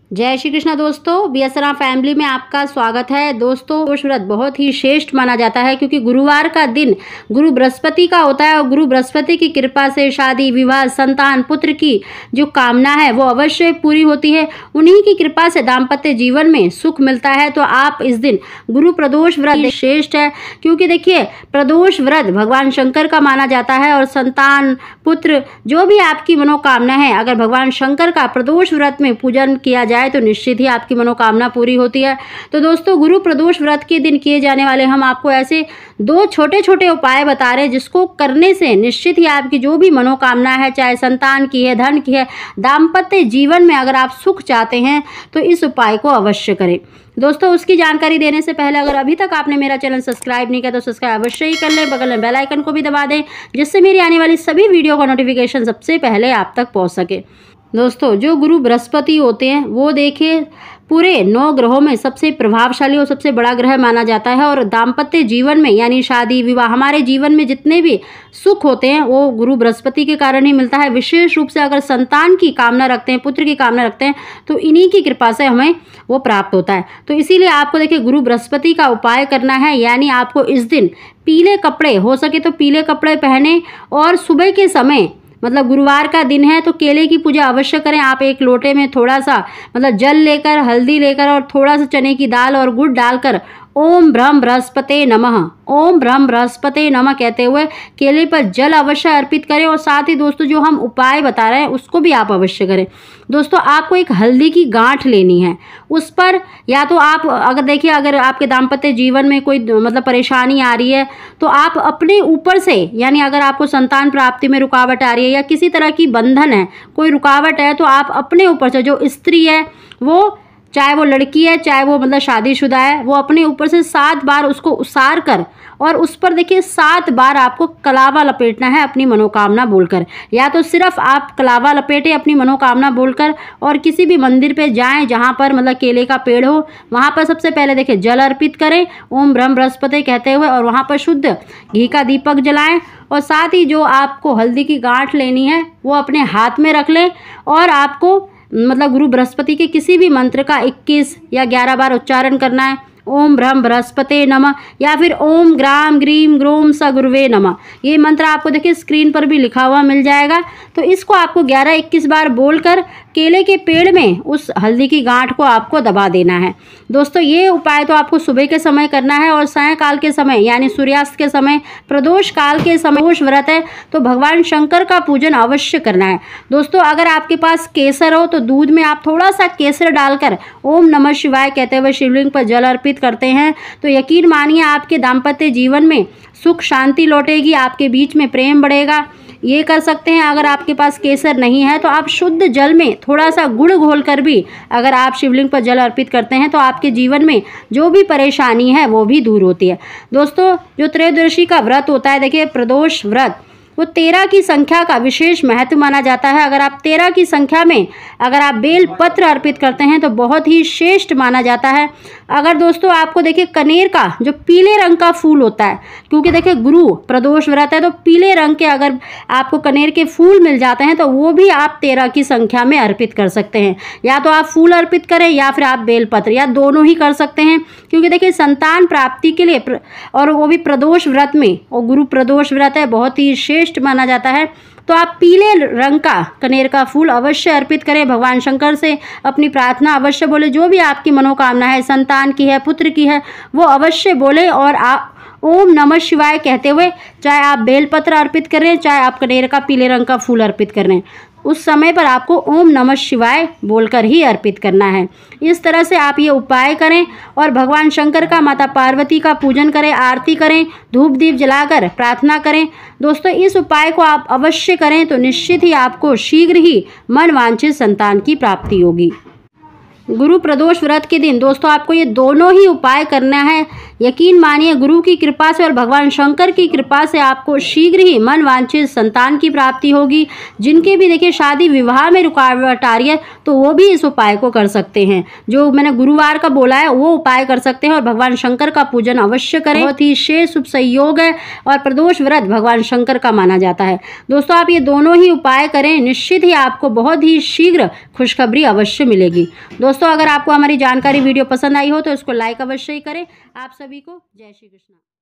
जय श्री कृष्ण दोस्तों, BSR family में आपका स्वागत है। दोस्तों, प्रदोष व्रत बहुत ही श्रेष्ठ माना जाता है क्योंकि गुरुवार का दिन गुरु बृहस्पति का होता है और गुरु बृहस्पति की कृपा से शादी, विवाह, संतान, पुत्र की जो कामना है वो अवश्य पूरी होती है। उन्हीं की कृपा से दाम्पत्य जीवन में सुख मिलता है। तो आप इस दिन गुरु प्रदोष व्रत श्रेष्ठ है क्योंकि देखिए प्रदोष व्रत भगवान शंकर का माना जाता है और संतान, पुत्र, जो भी आपकी मनोकामना है, अगर भगवान शंकर का प्रदोष व्रत में पूजन किया जाए तो निश्चित ही आपकी मनोकामना पूरी होती है। तो दोस्तों, गुरु प्रदोष व्रत के दिन किए जाने वाले हम आपको ऐसे दो छोटे छोटे उपाय बता रहे हैं जिसको करने से निश्चित ही आपकी जो भी मनोकामना है, चाहे संतान की है, धन की है, दाम्पत्य जीवन में अगर आप सुख चाहते हैं तो इस उपाय को अवश्य करें। दोस्तों, उसकी जानकारी देने से पहले अगर अभी तक आपने मेरा चैनल सब्सक्राइब नहीं किया तो सब्सक्राइब अवश्य ही कर लें। बगल में बेल आइकन को भी दबा दें जिससे मेरी आने वाली सभी वीडियो का नोटिफिकेशन सबसे पहले आप तक पहुंच सके। दोस्तों, जो गुरु बृहस्पति होते हैं वो देखिए पूरे 9 ग्रहों में सबसे प्रभावशाली और सबसे बड़ा ग्रह माना जाता है और दाम्पत्य जीवन में यानी शादी, विवाह, हमारे जीवन में जितने भी सुख होते हैं वो गुरु बृहस्पति के कारण ही मिलता है। विशेष रूप से अगर संतान की कामना रखते हैं, पुत्र की कामना रखते हैं तो इन्हीं की कृपा से हमें वो प्राप्त होता है। तो इसीलिए आपको देखिए गुरु बृहस्पति का उपाय करना है, यानी आपको इस दिन पीले कपड़े, हो सके तो पीले कपड़े पहने और सुबह के समय मतलब गुरुवार का दिन है तो केले की पूजा अवश्य करें। आप एक लोटे में थोड़ा सा जल लेकर, हल्दी लेकर और थोड़ा सा चने की दाल और गुड़ डालकर ओम ब्रह्म बृहस्पते नमः, ओम ब्रह्म बृहस्पते नमः कहते हुए केले पर जल अवश्य अर्पित करें। और साथ ही दोस्तों, जो हम उपाय बता रहे हैं उसको भी आप अवश्य करें। दोस्तों, आपको एक हल्दी की गांठ लेनी है, उस पर या तो आप अगर देखिए अगर आपके दाम्पत्य जीवन में कोई परेशानी आ रही है तो आप अपने ऊपर से, यानी अगर आपको संतान प्राप्ति में रुकावट आ रही है या किसी तरह की बंधन है, कोई रुकावट है, तो आप अपने ऊपर से, जो स्त्री है वो, चाहे वो लड़की है चाहे वो शादीशुदा है, वो अपने ऊपर से 7 बार उसको उसार कर और उस पर देखिए 7 बार आपको कलावा लपेटना है अपनी मनोकामना बोलकर। या तो सिर्फ आप कलावा लपेटे अपनी मनोकामना बोलकर और किसी भी मंदिर पे जाएं जहां पर केले का पेड़ हो, वहां पर सबसे पहले देखिए जल अर्पित करें ओम ब्रह्म बृहस्पति कहते हुए और वहां पर शुद्ध घी का दीपक जलाएं और साथ ही जो आपको हल्दी की गांठ लेनी है वो अपने हाथ में रख लें और आपको गुरु बृहस्पति के किसी भी मंत्र का 21 या 11 बार उच्चारण करना है। ओम ब्रह्म बृहस्पते नमः या फिर ओम ग्राम ग्रीम ग्रोम स गुरुवे नमः। ये मंत्र आपको देखिए स्क्रीन पर भी लिखा हुआ मिल जाएगा। तो इसको आपको 11-21 बार बोलकर केले के पेड़ में उस हल्दी की गांठ को आपको दबा देना है। दोस्तों, ये उपाय तो आपको सुबह के समय करना है और सायंकाल के समय यानी सूर्यास्त के समय, प्रदोष काल के समय प्रदोष व्रत है तो भगवान शंकर का पूजन अवश्य करना है। दोस्तों, अगर आपके पास केसर हो तो दूध में आप थोड़ा सा केसर डालकर ओम नमः शिवाय कहते हुए शिवलिंग पर जल अर्पित करते हैं तो यकीन मानिए आपके दाम्पत्य जीवन में सुख शांति लौटेगी, आपके बीच में प्रेम बढ़ेगा। ये कर सकते हैं। अगर आपके पास केसर नहीं है तो आप शुद्ध जल में थोड़ा सा गुड़ घोलकर भी अगर आप शिवलिंग पर जल अर्पित करते हैं तो आपके जीवन में जो भी परेशानी है वो भी दूर होती है। दोस्तों, जो त्रयोदशी का व्रत होता है, देखिए प्रदोष व्रत वो 13 की संख्या का विशेष महत्व माना जाता है। अगर आप 13 की संख्या में अगर आप बेल पत्र अर्पित करते हैं तो बहुत ही श्रेष्ठ माना जाता है। अगर दोस्तों आपको देखिए कनेर का जो पीले रंग का फूल होता है, क्योंकि देखिए गुरु प्रदोष व्रत है तो पीले रंग के अगर आपको कनेर के फूल मिल जाते हैं तो वो भी आप 13 की संख्या में अर्पित कर सकते हैं। या तो आप फूल अर्पित करें या फिर आप बेलपत्र, या दोनों ही कर सकते हैं क्योंकि देखिए संतान प्राप्ति के लिए और वो भी प्रदोष व्रत में, और गुरु प्रदोष व्रत है, बहुत ही श्रेष्ठ माना जाता है। तो आप पीले रंग का कनेर का फूल अवश्य अर्पित करें। भगवान शंकर से अपनी प्रार्थना अवश्य बोले, जो भी आपकी मनोकामना है, संतान की है, पुत्र की है, वो अवश्य बोले और आप ओम नमः शिवाय कहते हुए चाहे आप बेलपत्र अर्पित करें चाहे आप कनेर का पीले रंग का फूल अर्पित करें, उस समय पर आपको ओम नमः शिवाय बोलकर ही अर्पित करना है। इस तरह से आप ये उपाय करें और भगवान शंकर का, माता पार्वती का पूजन करें, आरती करें, धूप दीप जलाकर प्रार्थना करें। दोस्तों, इस उपाय को आप अवश्य करें तो निश्चित ही आपको शीघ्र ही मन वांछित संतान की प्राप्ति होगी। गुरु प्रदोष व्रत के दिन दोस्तों आपको ये दोनों ही उपाय करना है। यकीन मानिए गुरु की कृपा से और भगवान शंकर की कृपा से आपको शीघ्र ही मन वांछित संतान की प्राप्ति होगी। जिनके भी देखिए शादी विवाह में रुकावट आ रही है तो वो भी इस उपाय को कर सकते हैं। जो मैंने गुरुवार का बोला है वो उपाय कर सकते हैं और भगवान शंकर का पूजन अवश्य करें। बहुत ही शेष शुभ संयोग है और प्रदोष व्रत भगवान शंकर का माना जाता है। दोस्तों आप ये दोनों ही उपाय करें, निश्चित ही आपको बहुत ही शीघ्र खुशखबरी अवश्य मिलेगी। दोस्तों दोस्तों अगर आपको हमारी जानकारी वीडियो पसंद आई हो तो इसको लाइक अवश्य ही करें। आप सभी को जय श्री कृष्ण।